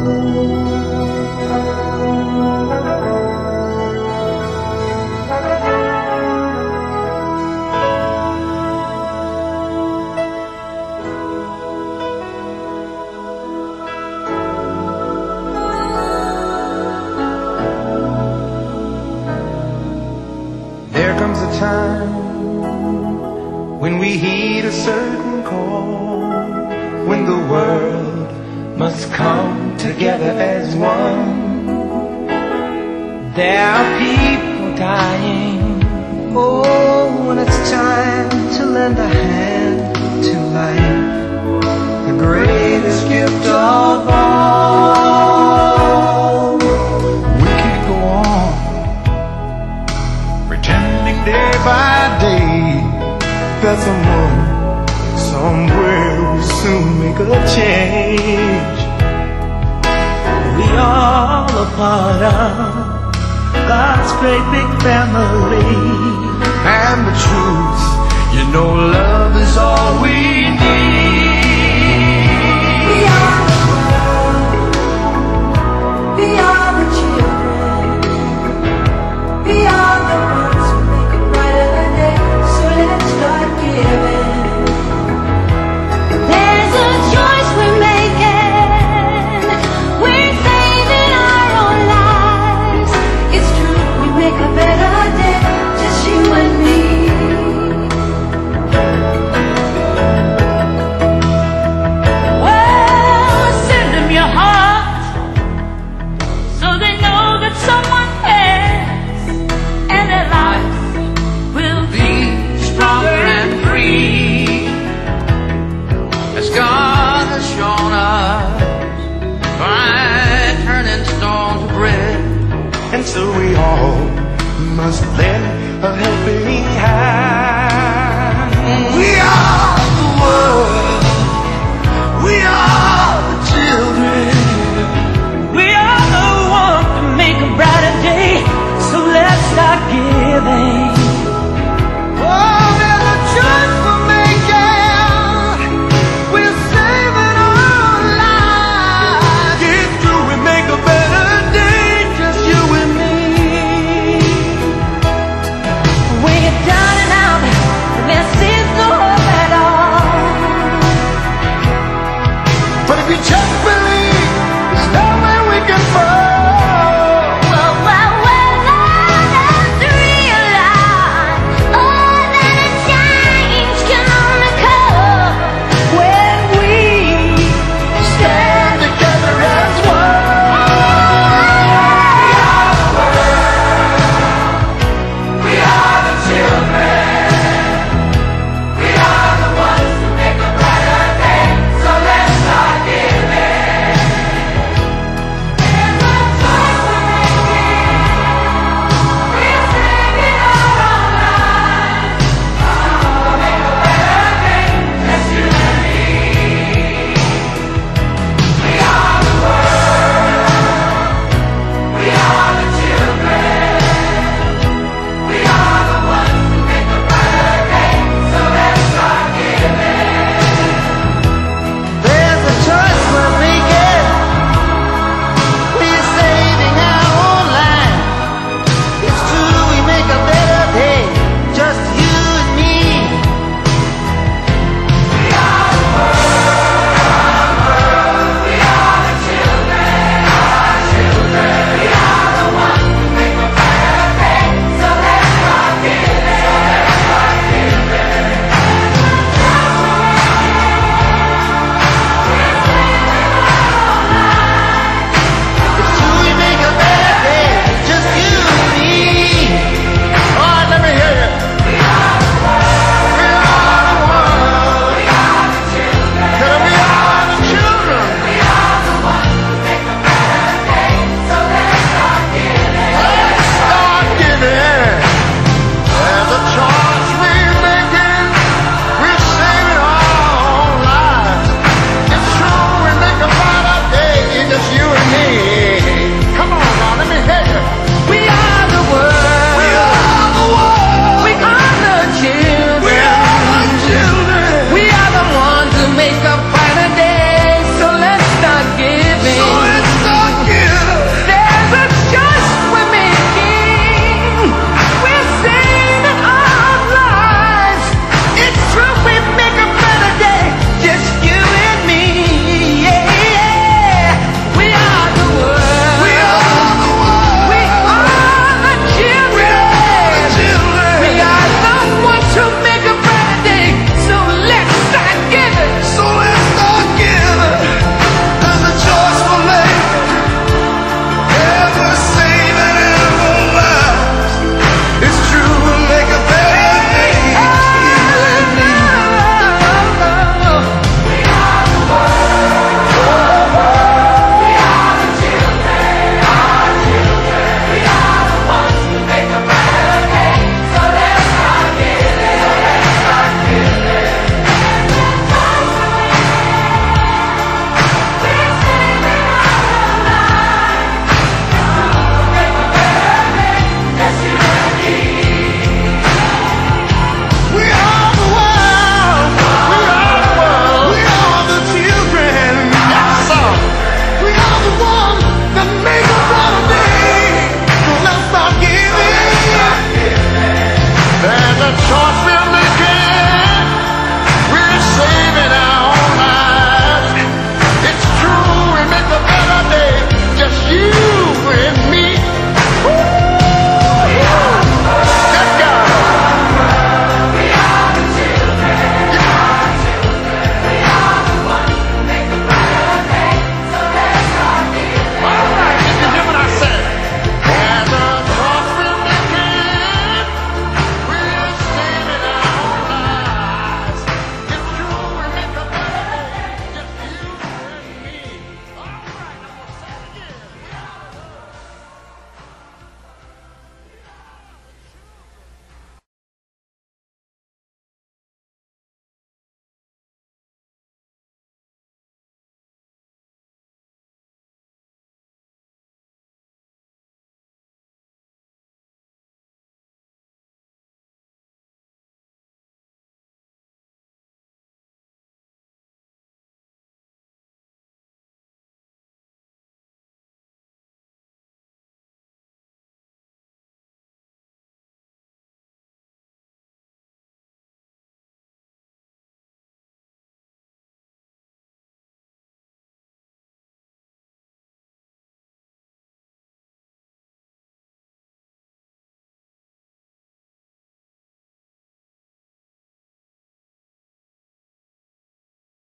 There comes a time when we heed a certain call, when the world must come together as one. There are people dying. Oh, when it's time to lend a hand to life, the greatest gift of all. We can't go on pretending day by day that someone, somewhere will soon make a change. We all a part of God's great big family, and the truth, you know, love is all we need. We are the world, we are the children, we are the ones who make a brighter day, so let's start giving. There's a choice we're making, we're saving our own lives. It's true, we make a better day, just you and me. Well, send them your heart, so they know that someone cares, and their life will be Stronger and free, as God has shown us by turning stone to bread. And so we all must lend a helping hand. We are